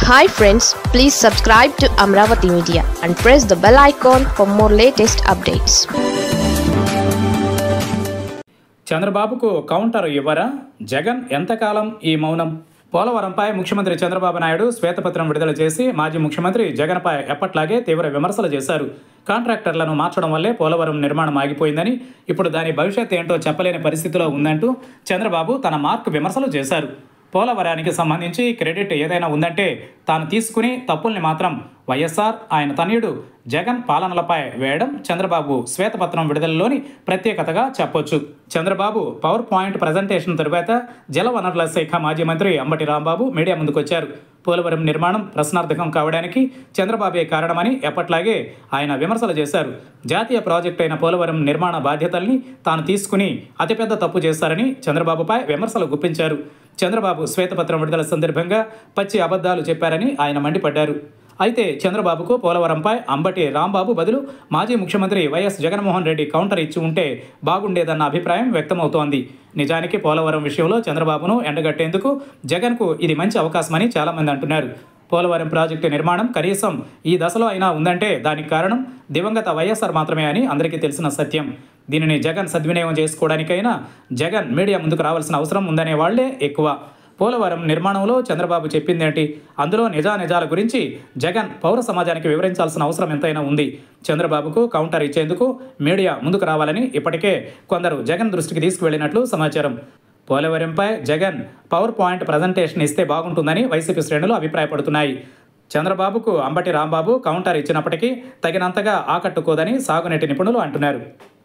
Hi friends, please subscribe to Amravati Media and press the bell icon for more latest updates. చంద్రబాబుకు counter ఇవ్వరా? జగన్ ఎంతకాలం ఈ మౌనం? పోలవరంపై ముఖ్యమంత్రి చంద్రబాబు నాయుడు శ్వేతపత్రం విడుదల చేసి మాజీ ముఖ్యమంత్రి జగన్పై ఎప్పట్లాగే తీవ్ర విమర్శలు చేశారు. కాంట్రాక్టర్లను మార్చడం వల్లే పోలవరం నిర్మాణం ఆగిపోయిందని, ఇప్పుడు దాని భవిష్యత్ ఏంటో చెప్పలేని పరిస్థితిలో ఉందంటూ చంద్రబాబు తన మార్క్ విమర్శలు చేశారు. పోలవరానికి సంబంధించి క్రెడిట్ ఏదైనా ఉందంటే తాను తీసుకుని తప్పుల్ని మాత్రం వైఎస్ఆర్, ఆయన తనయుడు జగన్ పాలనలపై వేయడం చంద్రబాబు శ్వేతపత్రం విడుదలలోని ప్రత్యేకతగా చెప్పొచ్చు. చంద్రబాబు పవర్ పాయింట్ ప్రజెంటేషన్ తరువాత జలవనరుల శాఖ మాజీ మంత్రి అంబటి రాంబాబు మీడియా ముందుకొచ్చారు. పోలవరం నిర్మాణం ప్రశ్నార్థకం కావడానికి చంద్రబాబే కారణమని ఎప్పట్లాగే ఆయన విమర్శలు చేశారు. జాతీయ ప్రాజెక్టు అయిన పోలవరం నిర్మాణ బాధ్యతల్ని తాను తీసుకుని అతిపెద్ద తప్పు చేశారని చంద్రబాబుపై విమర్శలు గుప్పించారు. చంద్రబాబు శ్వేతపత్రం విడుదల సందర్భంగా పచ్చి అబద్ధాలు చెప్పారని ఆయన మండిపడ్డారు. అయితే చంద్రబాబుకు పోలవరంపై అంబటి రాంబాబు బదులు మాజీ ముఖ్యమంత్రి వైఎస్ జగన్మోహన్ రెడ్డి కౌంటర్ ఇచ్చి ఉంటే బాగుండేదన్న అభిప్రాయం వ్యక్తమవుతోంది. నిజానికి పోలవరం విషయంలో చంద్రబాబును ఎండగట్టేందుకు జగన్కు ఇది మంచి అవకాశమని చాలామంది అంటున్నారు. పోలవరం ప్రాజెక్టు నిర్మాణం కనీసం ఈ దశలో అయినా ఉందంటే దానికి కారణం దివంగత వైఎస్ఆర్ మాత్రమే అని అందరికీ తెలిసిన సత్యం. దీనిని జగన్ సద్వినియోగం చేసుకోవడానికైనా జగన్ మీడియా ముందుకు రావాల్సిన అవసరం ఉందనే వాళ్లే ఎక్కువ. పోలవరం నిర్మాణంలో చంద్రబాబు చెప్పిందేంటి? అందులో నిజానిజాల గురించి జగన్ పౌర సమాజానికి వివరించాల్సిన అవసరం ఎంతైనా ఉంది. చంద్రబాబుకు కౌంటర్ ఇచ్చేందుకు మీడియా ముందుకు రావాలని ఇప్పటికే కొందరు జగన్ దృష్టికి తీసుకువెళ్లినట్లు సమాచారం. పోలవరంపై జగన్ పవర్ పాయింట్ ప్రజెంటేషన్ ఇస్తే బాగుంటుందని వైసీపీ శ్రేణులు అభిప్రాయపడుతున్నాయి. చంద్రబాబుకు అంబటి రాంబాబు కౌంటర్ ఇచ్చినప్పటికీ తగినంతగా ఆకట్టుకోదని సాగునీటి నిపుణులు అంటున్నారు.